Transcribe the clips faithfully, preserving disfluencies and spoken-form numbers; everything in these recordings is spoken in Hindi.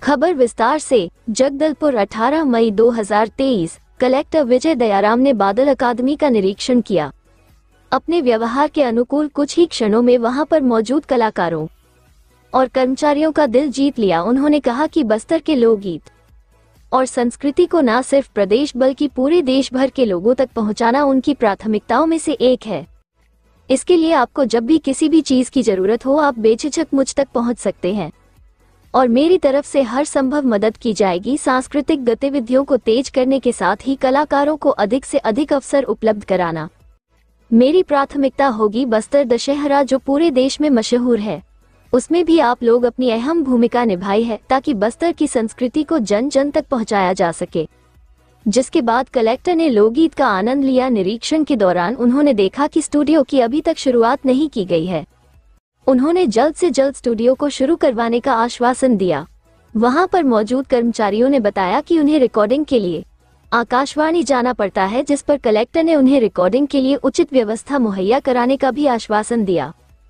खबर विस्तार से। जगदलपुर अठारह मई दो हज़ार तेईस। कलेक्टर विजय दयाराम ने बादल अकादमी का निरीक्षण किया। अपने व्यवहार के अनुकूल कुछ ही क्षणों में वहां पर मौजूद कलाकारों और कर्मचारियों का दिल जीत लिया। उन्होंने कहा कि बस्तर के लोकगीत और संस्कृति को न सिर्फ प्रदेश बल्कि पूरे देश भर के लोगों तक पहुंचाना उनकी प्राथमिकताओं में से एक है। इसके लिए आपको जब भी किसी भी चीज की जरूरत हो आप बेझिझक मुझ तक पहुंच सकते हैं और मेरी तरफ से हर संभव मदद की जाएगी। सांस्कृतिक गतिविधियों को तेज करने के साथ ही कलाकारों को अधिक से अधिक अवसर उपलब्ध कराना मेरी प्राथमिकता होगी। बस्तर दशहरा जो पूरे देश में मशहूर है, उसमें भी आप लोग अपनी अहम भूमिका निभाई है ताकि बस्तर की संस्कृति को जन जन तक पहुंचाया जा सके। जिसके बाद कलेक्टर ने लोकगीत का आनंद लिया। निरीक्षण के दौरान उन्होंने देखा कि स्टूडियो की अभी तक शुरुआत नहीं की गई है। उन्होंने जल्द से जल्द स्टूडियो को शुरू करवाने का आश्वासन दिया। वहां पर मौजूद कर्मचारियों ने बताया कि उन्हें रिकॉर्डिंग के लिए आकाशवाणी जाना पड़ता है, जिस पर कलेक्टर ने उन्हें रिकॉर्डिंग के लिए उचित व्यवस्था मुहैया कराने का भी आश्वासन दिया।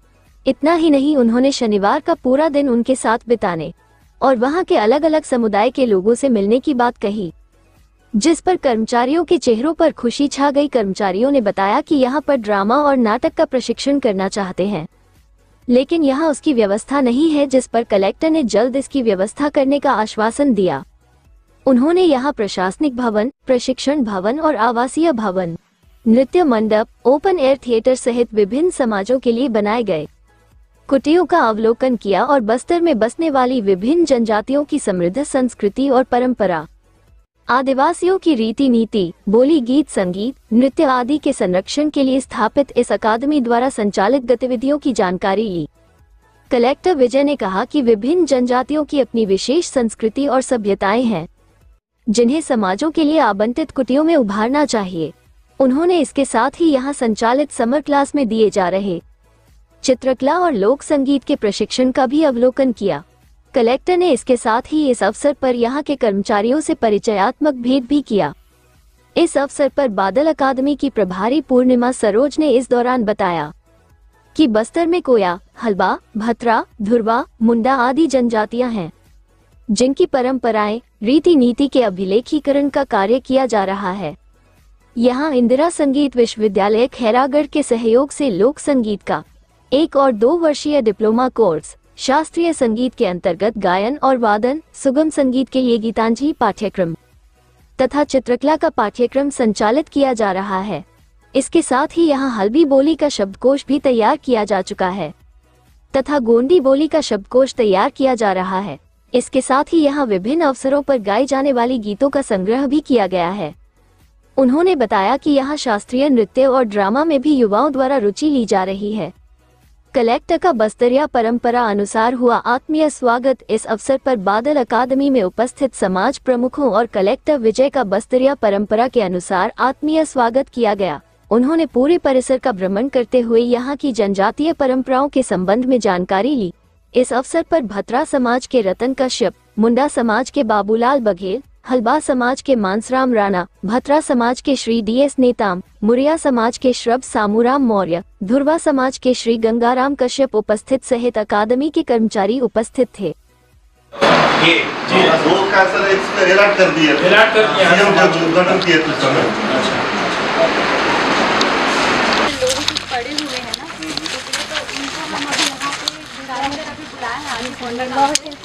इतना ही नहीं, उन्होंने शनिवार का पूरा दिन उनके साथ बिताने और वहां के अलग अलग समुदाय के लोगों से मिलने की बात कही, जिस पर कर्मचारियों के चेहरों पर खुशी छा गई। कर्मचारियों ने बताया कि यहां पर ड्रामा और नाटक का प्रशिक्षण करना चाहते हैं, लेकिन यहां उसकी व्यवस्था नहीं है, जिस पर कलेक्टर ने जल्द इसकी व्यवस्था करने का आश्वासन दिया। उन्होंने यहां प्रशासनिक भवन, प्रशिक्षण भवन और आवासीय भवन, नृत्य मंडप, ओपन एयर थिएटर सहित विभिन्न समाजों के लिए बनाए गए कुटियों का अवलोकन किया और बस्तर में बसने वाली विभिन्न जनजातियों की समृद्ध संस्कृति और परंपरा, आदिवासियों की रीति नीति, बोली, गीत, संगीत, नृत्य आदि के संरक्षण के लिए स्थापित इस अकादमी द्वारा संचालित गतिविधियों की जानकारी ली। कलेक्टर विजय ने कहा कि विभिन्न जनजातियों की अपनी विशेष संस्कृति और सभ्यताएं हैं, जिन्हें समाजों के लिए आवंटित कुटियों में उभारना चाहिए। उन्होंने इसके साथ ही यहां संचालित समर क्लास में दिए जा रहे चित्रकला और लोक संगीत के प्रशिक्षण का भी अवलोकन किया। कलेक्टर ने इसके साथ ही इस अवसर पर यहां के कर्मचारियों से परिचयात्मक भेंट भी किया। इस अवसर पर बादल अकादमी की प्रभारी पूर्णिमा सरोज ने इस दौरान बताया कि बस्तर में कोया, हलबा, भत्रा, धुरवा, मुंडा आदि जनजातियां हैं, जिनकी परंपराएं, रीति नीति के अभिलेखीकरण का कार्य किया जा रहा है। यहां इंदिरा संगीत विश्वविद्यालय खैरागढ़ के सहयोग से लोक संगीत का एक और दो वर्षीय डिप्लोमा कोर्स, शास्त्रीय संगीत के अंतर्गत गायन और वादन, सुगम संगीत के लिए गीतांजलि पाठ्यक्रम तथा चित्रकला का पाठ्यक्रम संचालित किया जा रहा है। इसके साथ ही यहां हल्बी बोली का शब्दकोश भी तैयार किया जा चुका है तथा गोंडी बोली का शब्दकोश तैयार किया जा रहा है। इसके साथ ही यहां विभिन्न अवसरों पर गाए जाने वाली गीतों का संग्रह भी किया गया है। उन्होंने बताया कि यहां शास्त्रीय नृत्य और ड्रामा में भी युवाओं द्वारा रुचि ली जा रही है। कलेक्टर का बस्तरिया परंपरा अनुसार हुआ आत्मीय स्वागत। इस अवसर पर बादल अकादमी में उपस्थित समाज प्रमुखों और कलेक्टर विजय का बस्तरिया परंपरा के अनुसार आत्मीय स्वागत किया गया। उन्होंने पूरे परिसर का भ्रमण करते हुए यहाँ की जनजातीय परंपराओं के संबंध में जानकारी ली। इस अवसर पर भत्रा समाज के रतन कश्यप, मुंडा समाज के बाबूलाल बघेल, हलबा समाज के मानसराम राणा, भत्रा समाज के श्री डी एस नेताम, मुरिया समाज के श्रब सामूराम मौर्य, धुरवा समाज के श्री गंगाराम कश्यप उपस्थित सहित अकादमी के कर्मचारी उपस्थित थे। ये वो का सर इसका हिलाट कर दिया हिलाट कर दिया सीएम जो उद्घाटन किया था समय। लोग पड़े हुए हैं ना, तो उनको हम अभी यहाँ पे अभी बुलाए हैं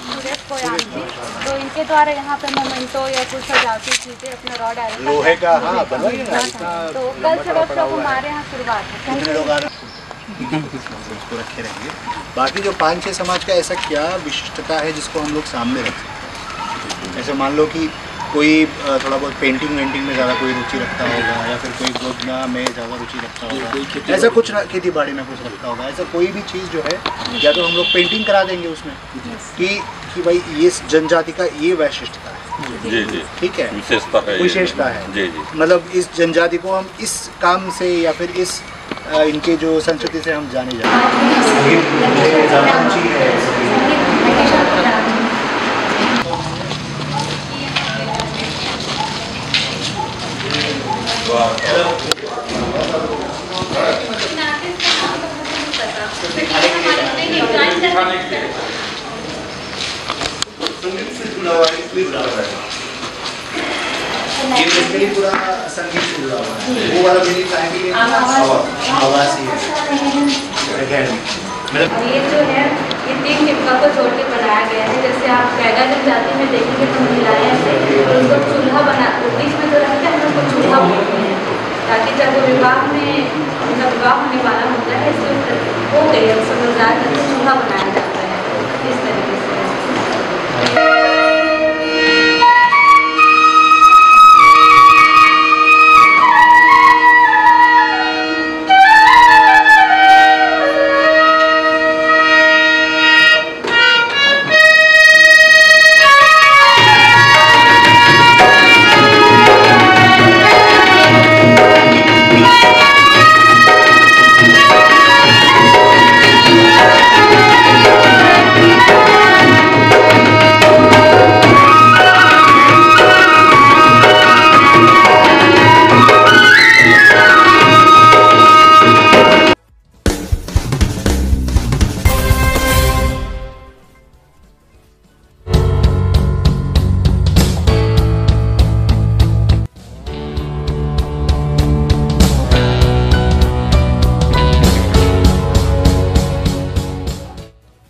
तो इनके द्वारा यहाँ पे मोमेंटो या कुछ सजावटी चीजें अपना रॉ डायरेक्ट लोहे का हाँ बनवाइए ना। तो कल से वर्कशॉप हमारे यहाँ शुरुआत है। कितने लोग आ रहे हैं उसको रखे रहेंगे। बाकी जो पाँच छः समाज का ऐसा क्या विशिष्टता है जिसको हम लोग सामने रख सकते हैं? ऐसे मान लो कि कोई थोड़ा बहुत पेंटिंग वेंटिंग में ज़्यादा कोई रुचि रखता होगा या फिर कोई गोदना में ज़्यादा रुचि रखता होगा, ऐसा कुछ खेती बाड़ी में कुछ रखता होगा। ऐसा कोई भी चीज़ जो है या तो हम लोग पेंटिंग करा देंगे उसमें कि कि भाई ये जनजाति का ये वैशिष्टता है, जी जी ठीक है, विशेषता है विशेषता है जी जी। मतलब इस जनजाति को हम इस काम से या फिर इस इनके जो संस्कृति से हम जाने जाते हैं। वाह खुला हुआ है, इसलिए खुला हुआ है। ये बेसिकली पूरा संगीत से जुड़ा हुआ है। वो वाला म्यूजिक आएंगे ये आवाज ही है। मतलब ये जो है ये तीन टिप्पा को जोड़ के बनाया गया है। जैसे आप कैगा जब जाते में देखेंगे तो महिलाएं ऐसे और उनको चूल्हा बना बीच में जो रखते हैं उनको चूल्हा बोलते हैं, ताकि जब वो विवाह में उनका विवाह होने वाला होता है इसलिए हो गई अब समझदार करके चूल्हा बनाया